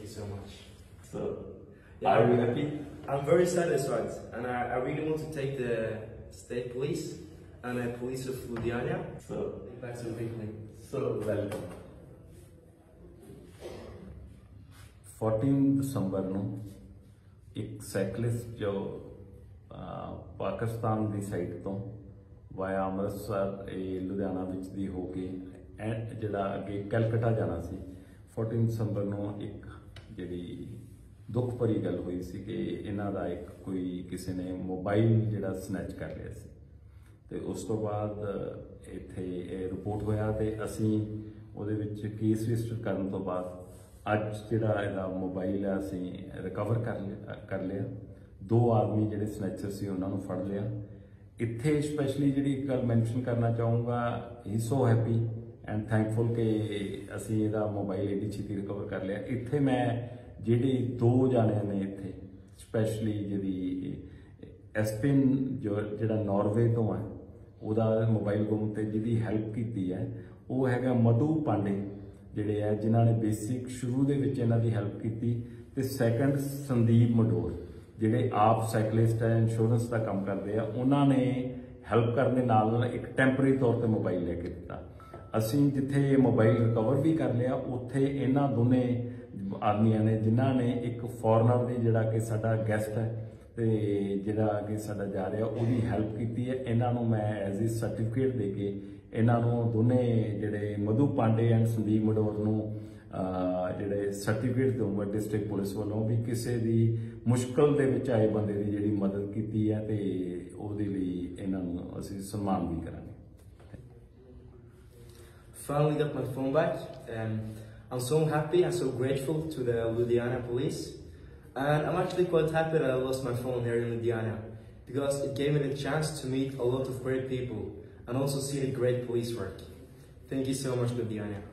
so much. So, Yeah, are you happy? I'm very satisfied, and I really want to take the state police and the police of Ljubljana back to Wrigley. So welcome. 14 ਦਸੰਬਰ ਨੂੰ ਇੱਕ cyclist ਜੋ ਪਾਕਿਸਤਾਨ ਦੀ side ਤੋਂ via Amritsar ਇਹ ਲੁਧਿਆਣਾ ਵਿੱਚ ਦੀ ਹੋ ਕੇ ਜਿਹੜਾ ਅੱਗੇ ਕਲਕੱਤਾ ਜਾਣਾ ਸੀ 14 ਦਸੰਬਰ ਨੂੰ ਇੱਕ ਜਿਹੜੀ ਦੁੱਖ ਭਰੀ ਗੱਲ ਹੋਈ ਸੀ ਕਿ ਇਹਨਾਂ ਦਾ ਇੱਕ ਕੋਈ ਕਿਸੇ ਨੇ ਮੋਬਾਈਲ ਜਿਹੜਾ ਸਨੈਚ ਕਰ ਲਿਆ ਸੀ ਤੇ ਉਸ ਤੋਂ ਬਾਅਦ ਇੱਥੇ ਇਹ ਰਿਪੋਰਟ ਹੋਇਆ ਤੇ ਅਸੀਂ ਉਹਦੇ ਵਿੱਚ ਕੇਸ ਰਜਿਸਟਰ ਕਰਨ ਤੋਂ ਬਾਅਦ ਅੱਜ ਜਿਹੜਾ ਇਹਦਾ ਮੋਬਾਈਲ ਆ ਅਸੀਂ ਰਿਕਵਰ ਕਰ ਲਿਆ 2 ਆਦਮੀ ਜਿਹੜੇ ਸਨੈਚਰ ਸੀ ਉਹਨਾਂ ਨੂੰ ਫੜ ਲਿਆ ਇੱਥੇ ਸਪੈਸ਼ਲੀ ਜਿਹੜੀ ਇੱਕ ਗੱਲ ਮੈਂਸ਼ਨ ਕਰਨਾ ਚਾਹੂੰਗਾ ਹੀ ਸੋ ਹੈਪੀ ਐਂਡ ਥੈਂਕਫੁਲ ਕਿ ਅਸੀਂ ਇਹਦਾ ਮੋਬਾਈਲ ਏਡੀ ਛੇਤੀ ਰਿਕਵਰ ਕਰ ਲਿਆ ਇੱਥੇ ਮੈਂ ਜਿਹੜੀ 2 ਜਾਣਿਆਂ ਨੇ ਇੱਥੇ ਸਪੈਸ਼ਲੀ ਜਿਹੜੀ ਐਸਪਿਨ ਜਿਹੜਾ ਨਾਰਵੇ ਤੋਂ ਹੈ ਉਹਦਾ ਮੋਬਾਈਲ ਗੁੰਮ ਤੇ ਜਿਹਦੀ ਹੈਲਪ ਕੀਤੀ ਹੈ ਉਹ ਹੈਗਾ ਮਧੂ ਪਾਂਡੇ ਜਿਹੜੇ ਹੈ ਜਿਨ੍ਹਾਂ ਨੇ ਬੇਸਿਕ ਸ਼ੁਰੂ ਦੇ ਵਿੱਚ ਇਹਨਾਂ ਦੀ ਹੈਲਪ ਕੀਤੀ ਤੇ ਸੈਕੰਡ ਸੰਦੀਪ ਮਡੋਰ ਜਿਹੜੇ ਆਪ ਸਾਈਕਲਿਸਟ ਹੈ ਇੰਸ਼ੋਰੈਂਸ ਦਾ ਕੰਮ ਕਰਦੇ ਆ ਉਹਨਾਂ ਨੇ ਹੈਲਪ ਕਰਨ ਦੇ ਨਾਲ ਇੱਕ ਟੈਂਪਰੇਰੀ ਤੌਰ ਤੇ ਮੋਬਾਈਲ ਲੈ ਕੇ ਦਿੱਤਾ ਅਸੀਂ ਜਿੱਥੇ ਮੋਬਾਈਲ ਰਿਕਵਰ ਵੀ ਕਰ ਲਿਆ ਉੱਥੇ ਇਹਨਾਂ ਦੋਨੇ ਆਦਮੀਆਂ ਨੇ ਜਿਨ੍ਹਾਂ ਨੇ ਇੱਕ ਫੋਰਨਰ ਦੀ ਜਿਹੜਾ ਕਿ ਸਾਡਾ ਗੈਸਟ ਹੈ ਤੇ ਜਿਹੜਾ ਕਿ ਸਾਡਾ ਜਾ ਰਿਹਾ ਉਹਦੀ ਹੈਲਪ ਕੀਤੀ ਹੈ ਇਹਨਾਂ ਨੂੰ ਮੈਂ ਐਜ਼ ਏ ਸਰਟੀਫਿਕੇਟ ਦੇ ਕੇ ਇਹਨਾਂ ਨੂੰ ਦੋਨੇ ਜਿਹੜੇ ਮਧੂ ਪਾਂਡੇ ਐਂਡ ਸੰਦੀਪ ਮਡੋਰ ਨੂੰ ਜਿਹੜੇ ਸਰਟੀਫਿਕੇਟ ਦਊਂਗਾ ਡਿਸਟ੍ਰਿਕਟ ਪੁਲਿਸ ਵੱਲੋਂ ਵੀ ਕਿਸੇ ਦੀ ਮੁਸ਼ਕਲ ਦੇ ਵਿੱਚ ਆਏ ਬੰਦੇ ਦੀ ਜਿਹੜੀ ਮਦਦ ਕੀਤੀ ਹੈ ਤੇ ਉਹਦੇ ਲਈ ਇਹਨਾਂ ਨੂੰ ਅਸੀਂ ਸਨਮਾਨ ਵੀ ਕਰਾਂਗੇ Finally got my phone back. I'm so happy and so grateful to the Ljubljana police. And I'm actually quite happy that I lost my phone here in Ljubljana because it gave me the chance to meet a lot of great people and also see the great police work. Thank you so much, Ljubljana.